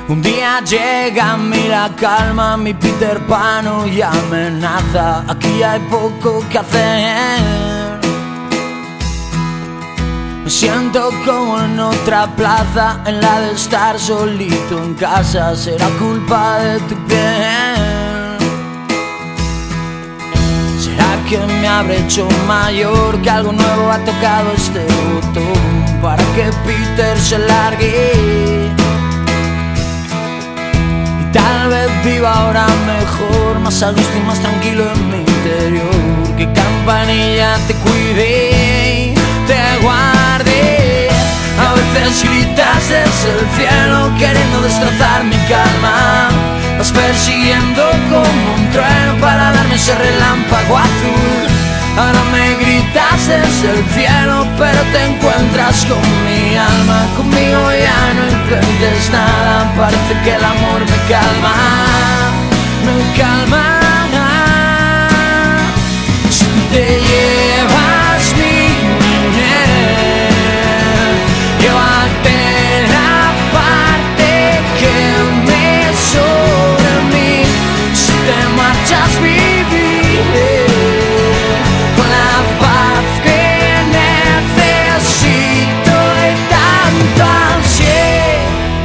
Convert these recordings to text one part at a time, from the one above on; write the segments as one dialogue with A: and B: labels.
A: Un día llega a mí la calma, mi Peter Pan y amenaza. Aquí hay poco que hacer. Me siento como en otra plaza, en la de estar solito en casa. Será culpa de tu piel. ¿Será que me habré hecho mayor? Que algo nuevo ha tocado este botón para que Peter se largue. Tal vez viva ahora mejor, más a gusto y más tranquilo en mi interior. Que Campanilla te cuide y te guarde. A veces gritas desde el cielo queriendo destrozar mi calma. Vas persiguiendo como un trueno para darme ese relámpago azul. Ahora me gritas desde el cielo, pero te encuentras con mi alma. Conmigo ya no intentes nada, parece que el amor me calma, me calma. Si te llevas mi niñez, llévate la parte que me sobra a mí. Si te marchas viviré con la paz que necesito y tanto ansié.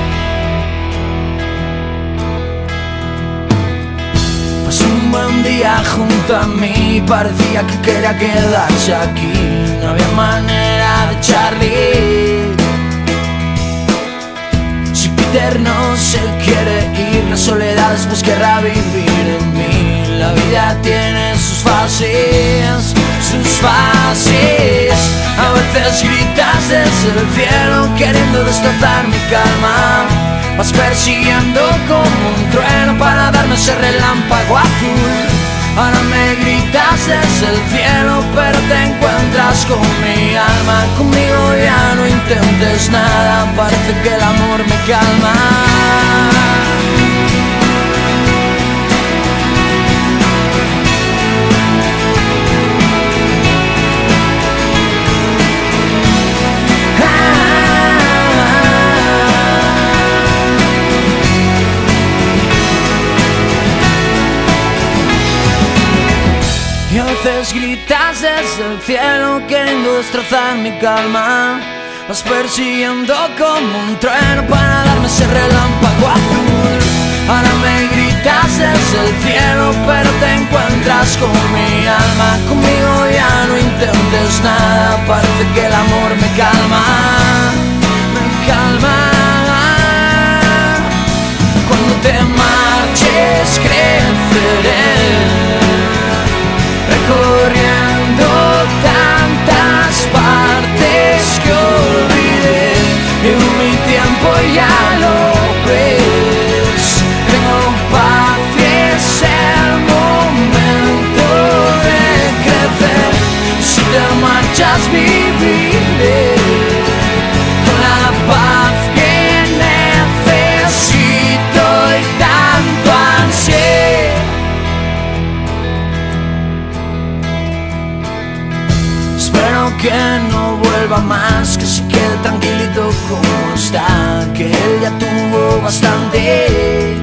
A: Pasó un buen día junto a mí, parecía que quería quedarse aquí. No había manera de echarle. Si Peter no se quiere ir, la soledad después querrá vivir en mí. La vida tiene sus fases, sus fases. A veces gritas desde el cielo queriendo destrozar mi calma. Vas persiguiendo como un trueno para darme ese relámpago azul. Ahora me gritas desde el cielo, pero te encuentras con mi alma. Conmigo ya no intentes nada, parece que el amor me calma. Y a veces gritas desde el cielo queriendo destrozar mi calma. Vas persiguiendo como un trueno para darme ese relámpago azul. Ahora me gritas desde el cielo, pero te encuentras con mi alma. Conmigo ya no intentes nada, parece que el amor me calma, me calma. Cuando te marches creceré, recorriendo tantas partes que olvidé. Y mi tiempo ya lo ves. Tengo paz y es el momento de crecer. Si te marchas viviré con la paz que necesito y tanto ansié. Espero que no vuelva más, que se quede tranquilito como está, que él ya tuvo bastante.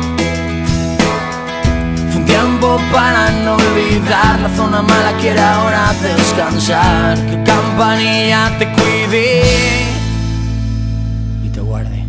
A: Fue un tiempo para no olvidar, la zona mala quiere ahora descansar. Que Campanilla te cuide y te guarde.